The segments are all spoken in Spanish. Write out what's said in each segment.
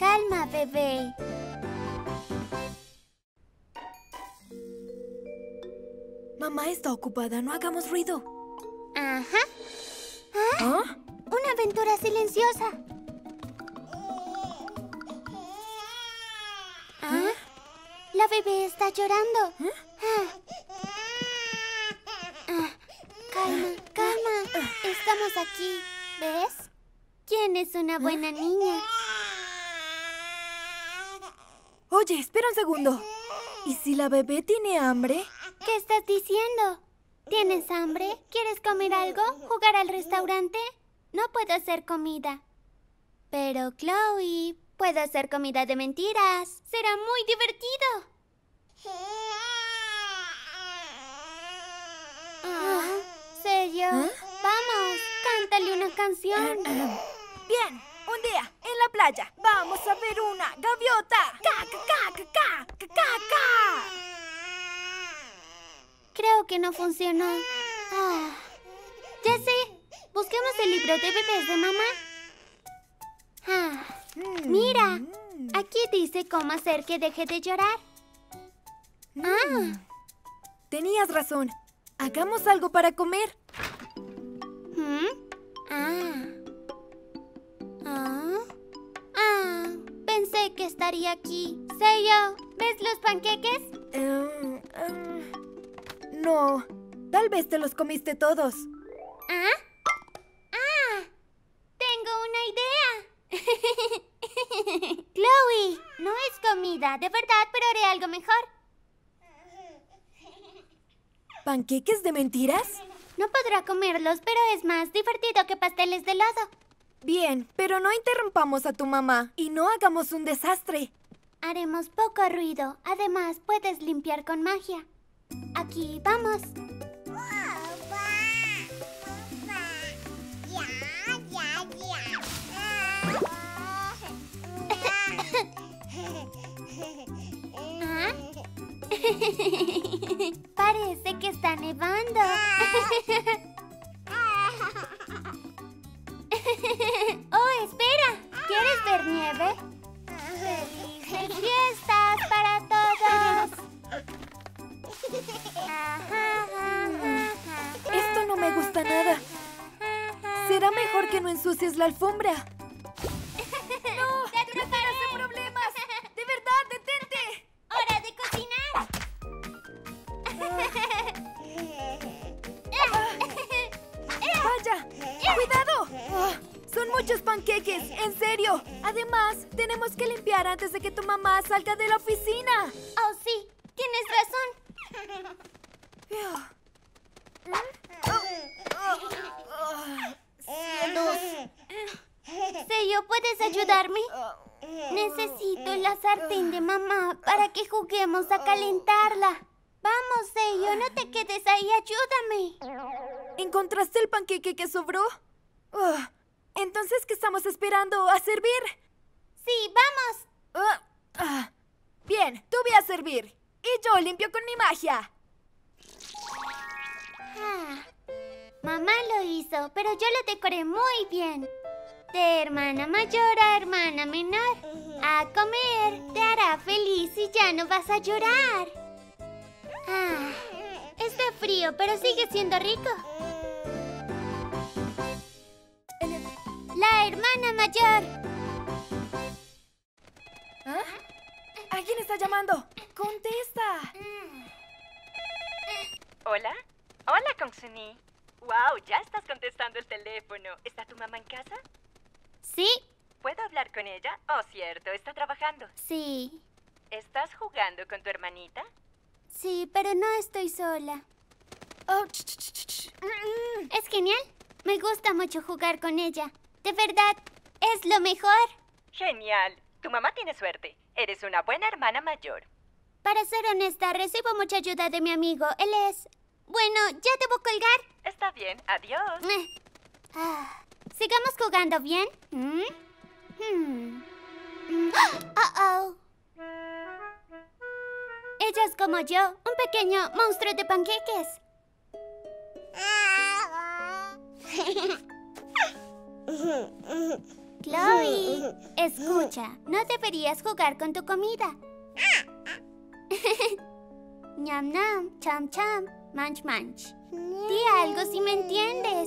Calma, bebé. Mamá está ocupada, no hagamos ruido. Ajá. ¿Ah? Una aventura silenciosa. ¿Ah? La bebé está llorando. Calma, calma. Estamos aquí. ¿Ves? ¿Quién es una buena niña? Oye, espera un segundo. ¿Y si la bebé tiene hambre? ¿Qué estás diciendo? ¿Tienes hambre? ¿Quieres comer algo? ¿Jugar al restaurante? No puedo hacer comida. Pero, Chloe, puedo hacer comida de mentiras. Será muy divertido. ¿Serio? Vamos, cántale una canción. Bien, un día en la playa vamos a ver una gaviota. ¡Ca, ca, ca, ca, ca, ca, ca! Creo que no funcionó. Ya sé. Busquemos el libro de bebés de mamá. Mira. Aquí dice cómo hacer que deje de llorar. Tenías razón. Hagamos algo para comer. Pensé que estaría aquí. Seyo, ¿ves los panqueques? No. Tal vez te los comiste todos. Tengo una idea. Chloe, no es comida, de verdad, pero haré algo mejor. ¿Panqueques de mentiras? No podrá comerlos, pero es más divertido que pasteles de helado. Bien, pero no interrumpamos a tu mamá y no hagamos un desastre. Haremos poco ruido. Además, puedes limpiar con magia. Aquí, vamos. Parece que está nevando. Oh, espera. ¿Quieres ver nieve? ¡Felices fiestas para todos! Esto no me gusta nada. Será mejor que no ensucies la alfombra. ¡No! ¡Te meterás en problemas! ¡De verdad, detente! ¡Hora de cocinar! ¡Vaya! ¡Cuidado! ¡Son muchos panqueques! ¡En serio! Además, tenemos que limpiar antes de que tu mamá salga de la oficina. Oh, sí. Tienes razón. ¡Cielos! Seyo, ¿puedes ayudarme? Necesito la sartén de mamá para que juguemos a calentarla. Vamos, Seyo, no te quedes ahí, ayúdame. ¿Encontraste el panqueque que sobró? Entonces, ¿qué estamos esperando? ¿A servir? Sí, vamos. Bien, tú ve a servir. Y yo limpio con mi magia. Mamá lo hizo, pero yo lo decoré muy bien. De hermana mayor a hermana menor. A comer, te hará feliz y ya no vas a llorar. Está frío, pero sigue siendo rico. La hermana mayor. ¿Alguien está llamando? ¡Contesta! ¿Hola? Hola, Kongsuni. Wow, ya estás contestando el teléfono. ¿Está tu mamá en casa? Sí. ¿Puedo hablar con ella? Oh, cierto, está trabajando. Sí. ¿Estás jugando con tu hermanita? Sí, pero no estoy sola. Es genial. Me gusta mucho jugar con ella. De verdad, es lo mejor. Genial. Tu mamá tiene suerte. Eres una buena hermana mayor. Para ser honesta, recibo mucha ayuda de mi amigo. Él es... Bueno, ya debo colgar. Está bien, adiós. ¿Sigamos jugando bien? Ella es como yo, un pequeño monstruo de panqueques. Chloe, Chloe, escucha, no deberías jugar con tu comida. Ñam ñam, cham cham, manch manch. Di algo si me entiendes.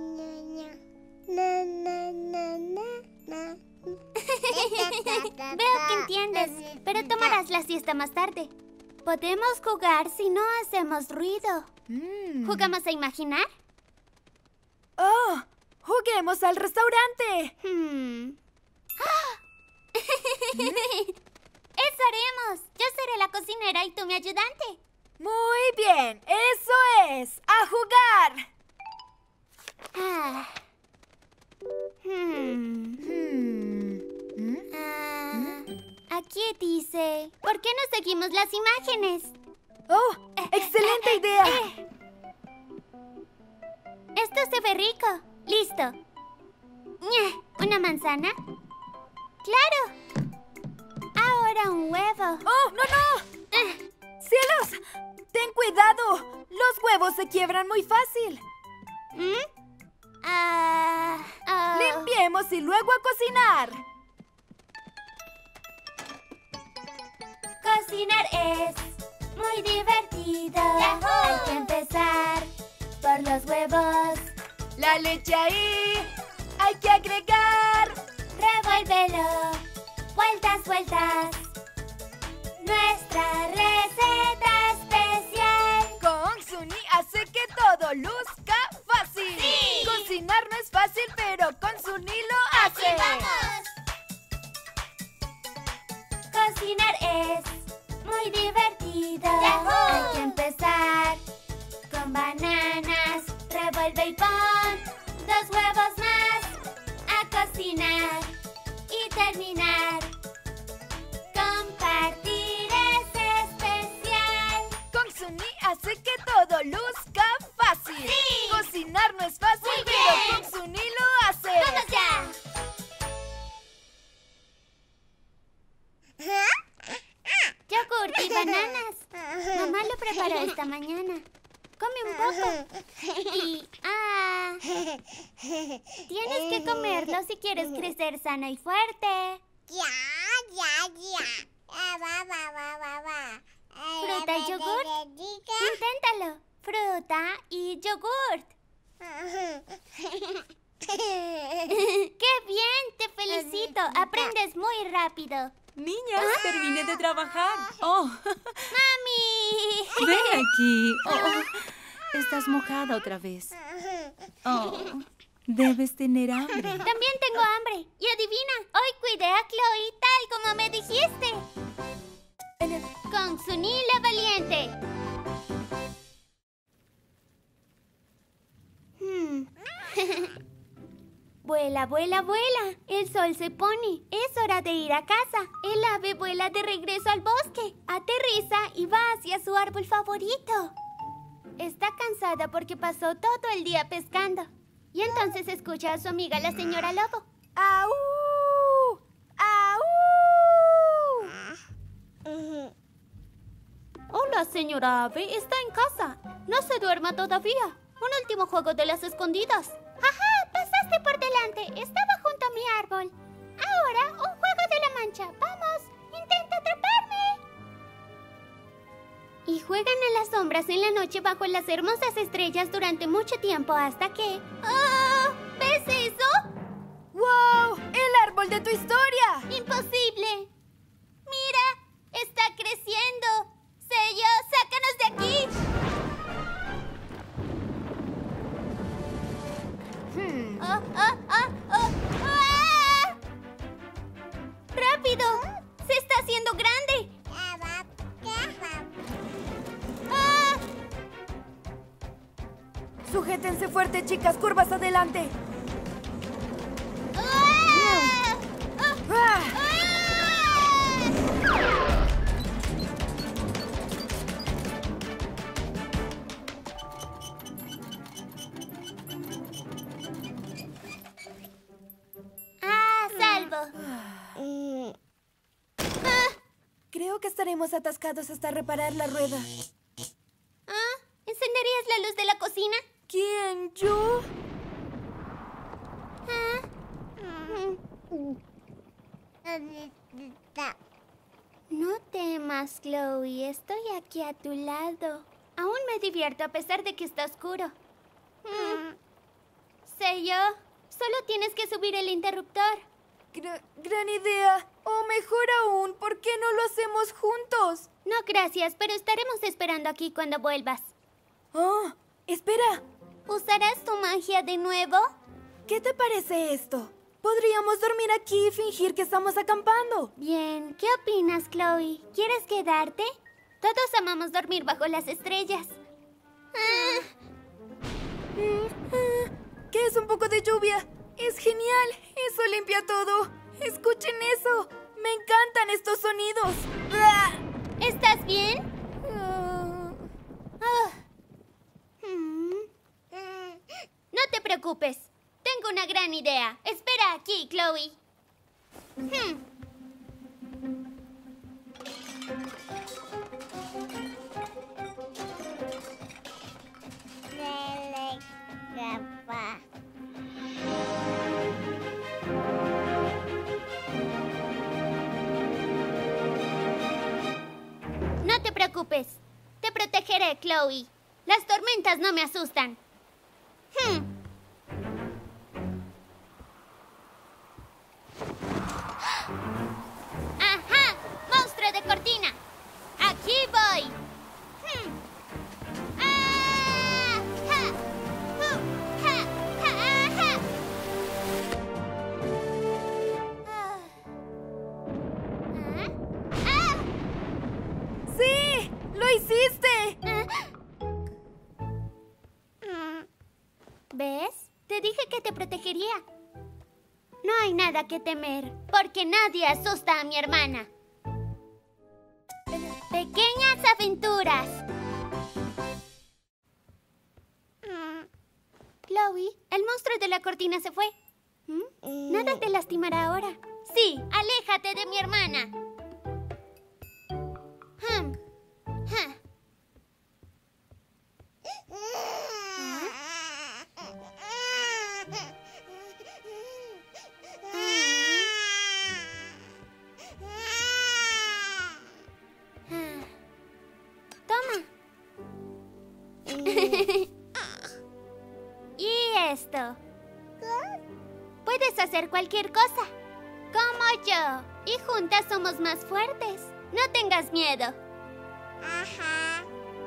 Veo que entiendes, pero tomarás la siesta más tarde. Podemos jugar si no hacemos ruido. ¿Jugamos a imaginar? ¡Oh! ¡Juguemos al restaurante! Eso haremos. Yo seré la cocinera y tú mi ayudante. Muy bien, eso es. ¡A jugar! Aquí dice, ¿por qué no seguimos las imágenes? ¡Oh! ¡Excelente idea! Esto se ve rico. Listo. ¿Una manzana? ¡Claro! Ahora un huevo. ¡Oh, no, no! ¡Cielos! ¡Ten cuidado! Los huevos se quiebran muy fácil. Limpiemos y luego a cocinar. Cocinar es muy divertido. Hay que empezar por los huevos. La leche ahí hay que agregar. Revuélvelo. Vueltas, vueltas. Nuestra receta especial. Con Suni hace que todo luzca fácil. ¡Sí! Cocinar no es fácil, pero con Suni lo hace. ¡Así vamos! Cocinar es muy divertido. Hay que empezar con bananas. Revuelve y pon 2 huevos más a cocinar y terminar. Compartir es especial. Con Suni hace que todo luzca fácil. ¡Sí! Cocinar no es fácil, Muy pero bien. con Suni lo hace. ¡Vamos ya! Yogurt y bananas. Mamá lo preparó esta mañana. Come un poco. Y... tienes que comerlo si quieres crecer sano y fuerte. ¿Fruta y yogurt? Inténtalo. Fruta y yogurt. ¡Qué bien! ¡Te felicito! Aprendes muy rápido. Niñas, terminé de trabajar. ¡Oh! ¡Mami! ¡Ven aquí! Oh, estás mojada otra vez. Oh, debes tener hambre. También tengo hambre. Y adivina, hoy cuidé a Chloe tal como me dijiste. Con Suni la valiente. Vuela, vuela, vuela. El sol se pone. Es hora de ir a casa. El ave vuela de regreso al bosque. Aterriza y va hacia su árbol favorito. Está cansada porque pasó todo el día pescando. Y entonces escucha a su amiga la señora Lobo. ¡Au! ¡Au! Hola, señora ave. Está en casa. No se duerma todavía. Un último juego de las escondidas. ¡Ajá! Pasaste por delante. Estaba junto a mi árbol. Ahora, un juego de la mancha. ¡Vamos! ¡Intenta atraparme! Y juegan a las sombras en la noche bajo las hermosas estrellas durante mucho tiempo hasta que... ¡Oh! ¿Ves eso? ¡Wow! ¡El árbol de tu historia! ¡Imposible! ¡Mira! ¡Está creciendo! ¡Sello! ¡Sácanos de aquí! ¡Ah! ¡Rápido! ¡Se está haciendo grande! ¡Ah! Sujétense fuerte, chicas. Curvas adelante. ¡Ah! ¡Ah! ¡Salvo! Creo que estaremos atascados hasta reparar la rueda. ¿Encenderías la luz de la cocina? ¿Quién? ¿Yo? No temas, Chloe. Estoy aquí a tu lado. Aún me divierto a pesar de que está oscuro. Sello, solo tienes que subir el interruptor. Gran idea. O mejor aún, ¿por qué no lo hacemos juntos? No, gracias, pero estaremos esperando aquí cuando vuelvas. Oh, espera. ¿Usarás tu magia de nuevo? ¿Qué te parece esto? Podríamos dormir aquí y fingir que estamos acampando. Bien, ¿qué opinas, Chloe? ¿Quieres quedarte? Todos amamos dormir bajo las estrellas. ¿Qué es un poco de lluvia? Es genial. Eso limpia todo. Escuchen eso. Me encantan estos sonidos. ¿Estás bien? No te preocupes. Tengo una gran idea. Espera aquí, Chloe. No te preocupes. Te protegeré, Chloe. Las tormentas no me asustan. ¡Ajá! ¡Monstruo de cortina! ¡Aquí voy! ¡Ah! ¡Ja! ¡Ja! ¡Ja! ¡Ja! ¡Ah! ¡Sí! ¡Lo hiciste! ¿Ves? Te dije que te protegería. No hay nada que temer, porque nadie asusta a mi hermana. Pequeñas aventuras. Chloe, el monstruo de la cortina se fue. Nada te lastimará ahora. Sí, aléjate de mi hermana. Toma. Y esto. Puedes hacer cualquier cosa, como yo. Y juntas somos más fuertes. No tengas miedo. Ajá.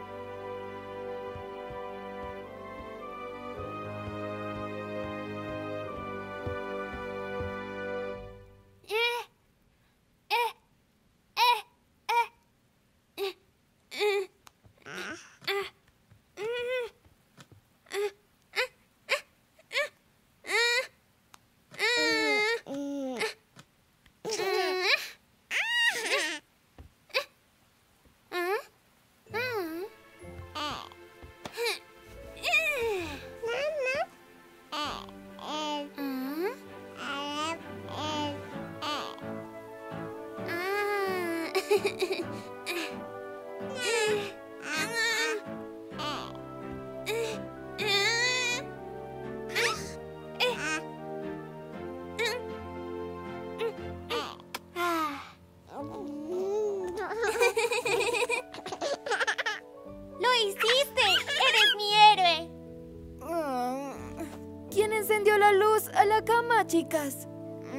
¡Lo hiciste! ¡Eres mi héroe! ¿Quién encendió la luz a la cama, chicas?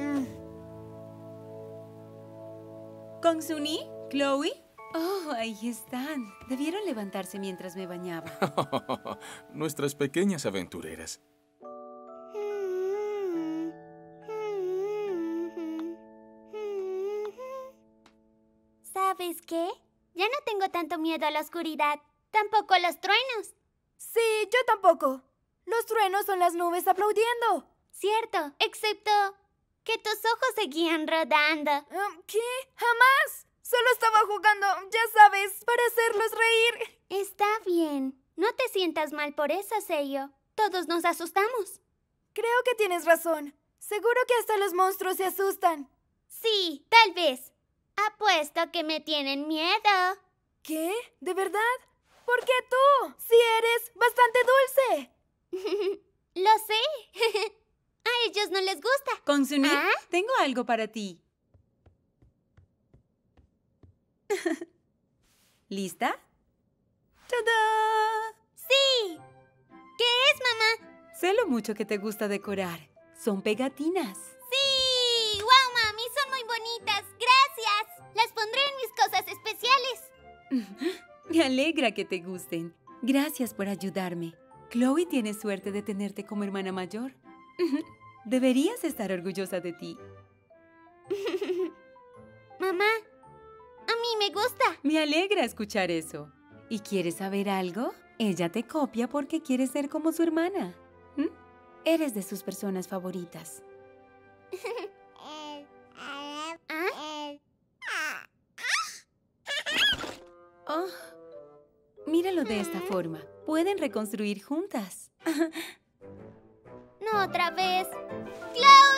¿Kongsuni? ¿Chloe? Oh, ahí están. Debieron levantarse mientras me bañaba. Nuestras pequeñas aventureras. ¿Sabes qué? Ya no tengo tanto miedo a la oscuridad. Tampoco a los truenos. Sí, yo tampoco. Los truenos son las nubes aplaudiendo. Cierto, excepto que tus ojos seguían rodando. ¿Qué? ¡Jamás! Solo estaba jugando, ya sabes, para hacerlos reír. Está bien. No te sientas mal por eso, Sello. Todos nos asustamos. Creo que tienes razón. Seguro que hasta los monstruos se asustan. Sí, tal vez. Apuesto que me tienen miedo. ¿Qué? ¿De verdad? ¿Por qué tú? Si eres bastante dulce. Lo sé. A ellos no les gusta. Kongsuni, ¿Ah? tengo algo para ti. ¿Lista? ¡Tada! ¡Sí! ¿Qué es, mamá? Sé lo mucho que te gusta decorar. Son pegatinas. ¡Sí! ¡Wow, mami! Son muy bonitas. ¡Gracias! Las pondré en mis cosas especiales. Me alegra que te gusten. Gracias por ayudarme. Chloe tiene suerte de tenerte como hermana mayor. Deberías estar orgullosa de ti. Mamá, a mí me gusta. Me alegra escuchar eso. ¿Y quieres saber algo? Ella te copia porque quiere ser como su hermana. ¿Mm? Eres de sus personas favoritas. Oh, míralo de esta forma. Pueden reconstruir juntas. No otra vez. ¡Chloe!